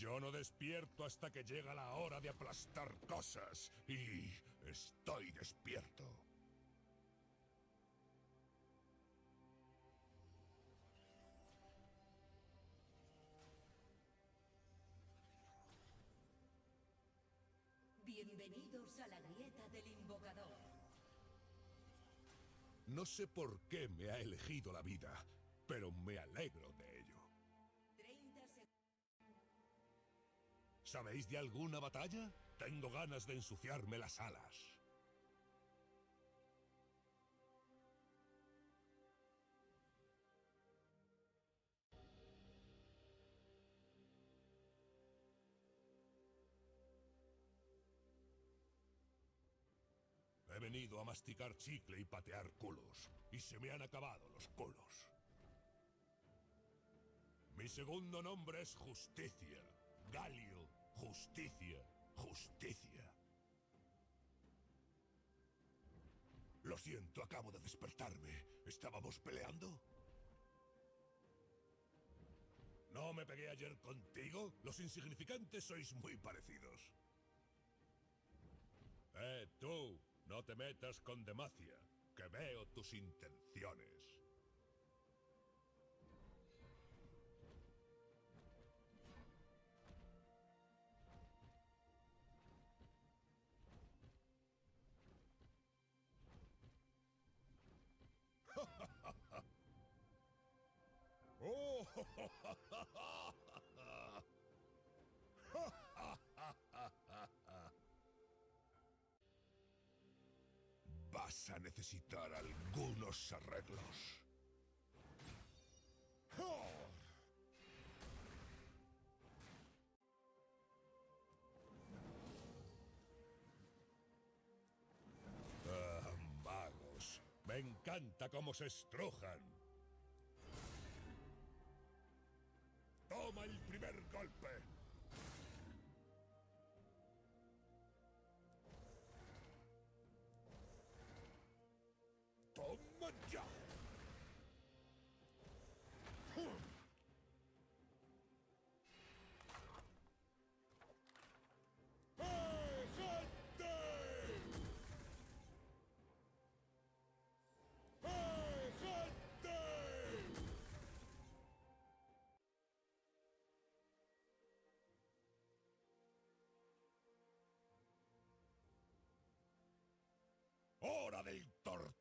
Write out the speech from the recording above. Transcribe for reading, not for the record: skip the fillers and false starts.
Yo no despierto hasta que llega la hora de aplastar cosas. Y estoy despierto. Bienvenidos a la grieta del invocador. No sé por qué me ha elegido la vida, pero me alegro de ello. 30 segundos. ¿Sabéis de alguna batalla? Tengo ganas de ensuciarme las alas. He venido a masticar chicle y patear culos, y se me han acabado los culos. Mi segundo nombre es Justicia. Galio, Justicia, Justicia. Lo siento, acabo de despertarme. ¿Estábamos peleando? ¿No me pegué ayer contigo? Los insignificantes sois muy parecidos. Tú, no te metas con Demacia, que veo tus intenciones. Vas a necesitar algunos arreglos. Magos. Me encanta cómo se estrujan. Toma el primer golpe. ¡Toma ya! ¡Eh, gente! ¡Eh, gente! ¡Hora del tortazo!